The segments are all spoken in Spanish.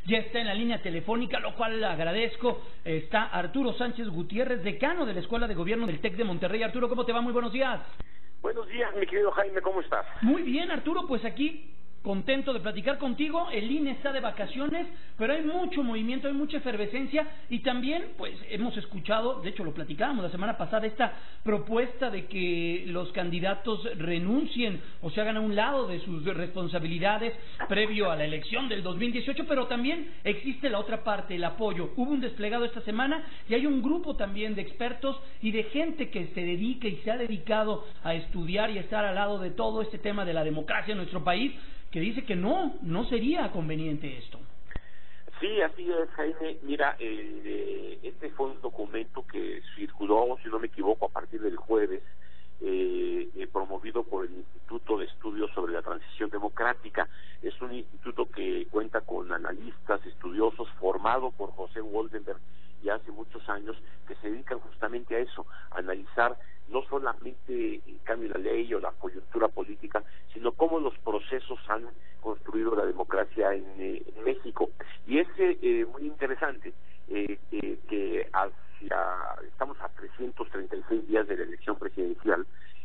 Ya está en la línea telefónica, lo cual le agradezco. Está Arturo Sánchez Gutiérrez, decano de la Escuela de Gobierno del TEC de Monterrey. Arturo, ¿cómo te va? Muy buenos días. Buenos días, mi querido Jaime, ¿cómo estás? Muy bien, Arturo, pues aquí contento de platicar contigo. El INE está de vacaciones, pero hay mucho movimiento, hay mucha efervescencia y también pues hemos escuchado, de hecho lo platicábamos la semana pasada, esta propuesta de que los candidatos renuncien o se hagan a un lado de sus responsabilidades previo a la elección del 2018, pero también existe la otra parte, el apoyo. Hubo un desplegado esta semana y hay un grupo también de expertos y de gente que se dedica y se ha dedicado a estudiar y a estar al lado de todo este tema de la democracia en nuestro país, que dice que no sería conveniente esto. Sí, así es, Jaime. Mira, este fue un documento que circuló, si no me equivoco, a partir del jueves, promovido por el Instituto de Estudios sobre la Transición Democrática. Es un instituto que cuenta con analistas, estudiosos, formado por José Woldenberg ya hace muchos años, que se dedican justamente a eso, a analizar no solamente el cambio de la ley o la coyuntura política, sino cómo los procesos han construido la democracia en México. Y es muy interesante que estamos a 336 días de la elección presidencial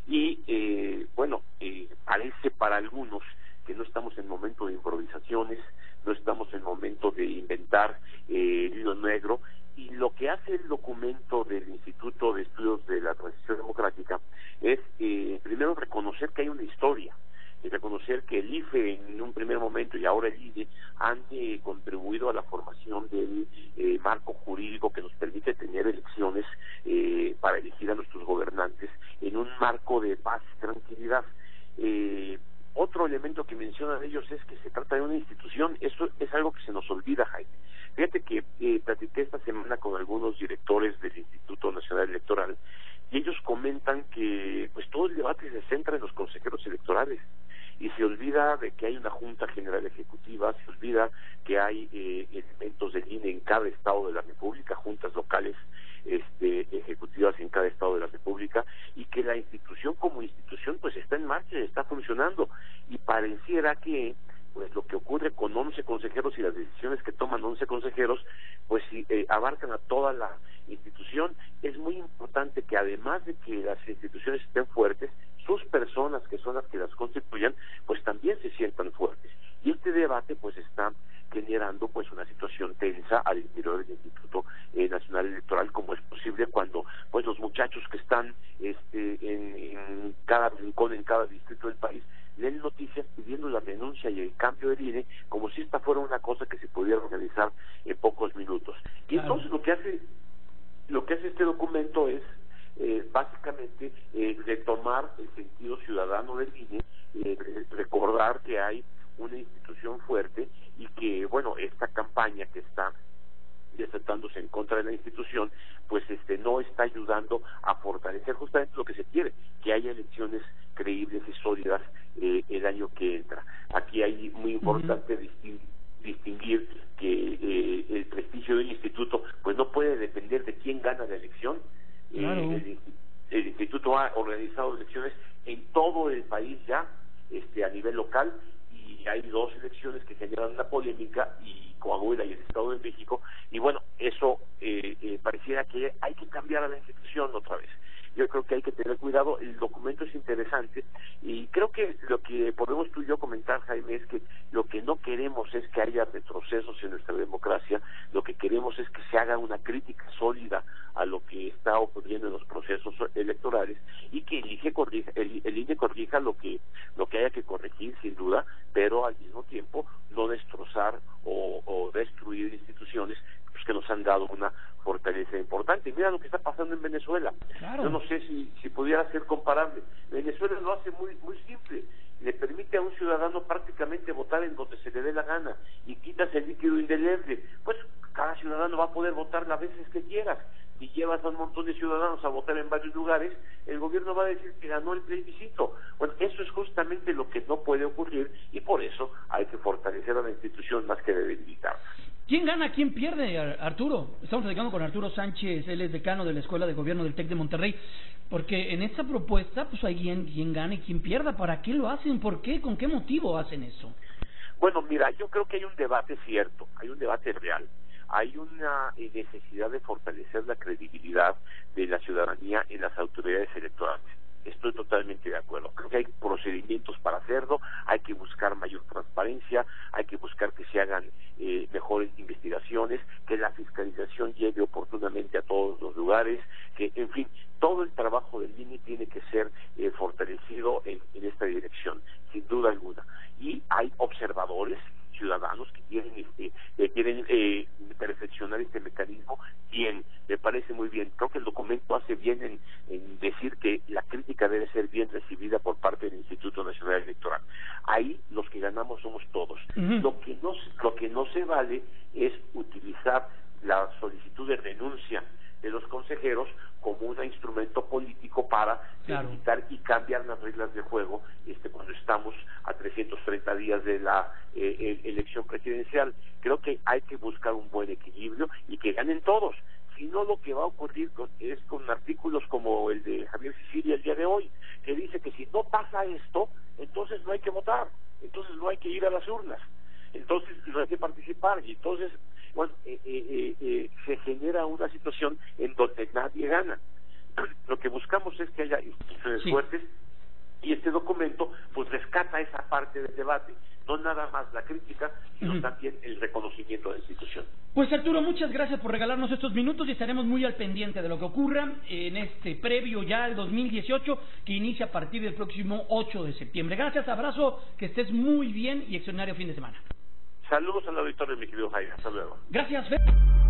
y parece para algunos que no estamos en momento de improvisaciones, no estamos en momento de inventar el hilo negro, y lo que hace el documento del Instituto de Estudios de la Transición Democrática es primero reconocer que hay una historia, y reconocer que el IFE en un primer momento y ahora el INE han contribuido a la formación del marco jurídico que nos permite tener elecciones para elegir a nuestros gobernantes en un marco de paz y tranquilidad. Otro elemento que mencionan ellos es que se trata de una institución. Eso es algo que se nos olvida, Jaime. Fíjate que platiqué esta semana con algunos directores del Instituto Nacional Electoral y ellos comentan que pues todo el debate se centra en los consejeros electorales y se olvida de que hay una Junta General Ejecutiva, se olvida que hay elementos del INE en cada estado de la República, juntas locales ejecutivas en cada estado de la República, y que la institución como institución pues está en marcha, está funcionando, y pareciera que pues lo que ocurre con 11 consejeros y las decisiones que toman 11 consejeros pues abarcan a toda la institución. Es muy importante que además de que las instituciones estén fuertes, sus personas, que son las que las constituyan, pues también se sientan fuertes. Y este debate pues está generando pues una situación tensa al interior del Instituto Nacional Electoral, como es posible cuando pues los muchachos que están en cada rincón, en cada distrito del país, leen noticias pidiendo la renuncia y el cambio del INE como si esta fuera una cosa que se pudiera organizar en pocos minutos. Y entonces lo que hace este documento es básicamente retomar el sentido ciudadano del INE, recordar que hay una institución fuerte y que, bueno, esta campaña que está desatándose en contra de la institución, pues no está ayudando a fortalecer justamente lo que se quiere, que haya elecciones creíbles y sólidas el año que entra. Aquí hay muy importante distinguir que el prestigio del instituto pues no puede depender de quién gana la elección. Claro. El instituto ha organizado elecciones en todo el país ya, a nivel local, y hay dos elecciones que generan una polémica, y Coahuila y el Estado de México, y bueno, eso pareciera que hay que cambiar a la institución otra vez. Yo creo que hay que tener cuidado. El documento es interesante y creo que lo que podemos tú y yo comentar, Jaime, es que lo que no queremos es que haya retrocesos en nuestra democracia. Lo que queremos es que se haga una crítica sólida a lo que está ocurriendo en los procesos electorales y que el INE corrija lo que haya que corregir, sin duda, pero al mismo tiempo no destrozar o destruir instituciones pues, que nos han dado una fortaleza importante. Y mira lo que está pasando en Venezuela. Claro. Yo no sé si pudiera ser comparable. Venezuela lo hace muy simple. Le permite a un ciudadano prácticamente votar en donde se le dé la gana y quitas el líquido indeleble. Pues cada ciudadano va a poder votar las veces que quieras. Si llevas a un montón de ciudadanos a votar en varios lugares, el gobierno va a decir que ganó el plebiscito. Bueno, eso es justamente lo que no puede ocurrir, y por eso hay que fortalecer a la institución más que debilitarla. ¿Quién gana, quién pierde, Arturo? Estamos platicando con Arturo Sánchez, él es decano de la Escuela de Gobierno del TEC de Monterrey, porque en esta propuesta pues hay quien gana y quien pierda. ¿Para qué lo hacen? ¿Por qué? ¿Con qué motivo hacen eso? Bueno, mira, yo creo que hay un debate cierto, hay un debate real. Hay una necesidad de fortalecer la credibilidad de la ciudadanía en las autoridades electorales. Estoy totalmente de acuerdo. Creo que hay procedimientos para hacerlo, hay que buscar mayor transparencia, hay que buscar que se hagan mejores investigaciones, que la fiscalización llegue oportunamente a todos los lugares, que, en fin, todo el trabajo del INE tiene que ser fortalecido en esta dirección, sin duda alguna. Y hay observadores ciudadanos que quieren perfeccionar este mecanismo. Bien, me parece muy bien. Creo que el documento hace bien en decir que la crítica debe ser bien recibida por parte del Instituto Nacional Electoral. Ahí los que ganamos somos todos. Lo que no se vale es utilizar la solicitud de renuncia de los consejeros como un instrumento político para limitar y cambiar las reglas de juego cuando estamos a 330 días de la elección presidencial. Creo que hay que buscar un buen equilibrio y que ganen todos. Si no, lo que va a ocurrir es con artículos como el de Javier Sicilia el día de hoy, que dice que si no pasa esto, entonces no hay que votar, entonces no hay que ir a las urnas, entonces no hay que participar, y entonces bueno, se genera una situación en donde nadie gana. Lo que buscamos es que haya instituciones fuertes, y este documento pues rescata esa parte del debate, no nada más la crítica, sino también el reconocimiento de la institución. Pues Arturo, muchas gracias por regalarnos estos minutos y estaremos muy al pendiente de lo que ocurra en este previo ya al 2018 que inicia a partir del próximo 8 de septiembre. Gracias, abrazo, que estés muy bien y extraordinario fin de semana. Saludos al auditorio, mi querido Jaime. Hasta luego. Gracias, Fer.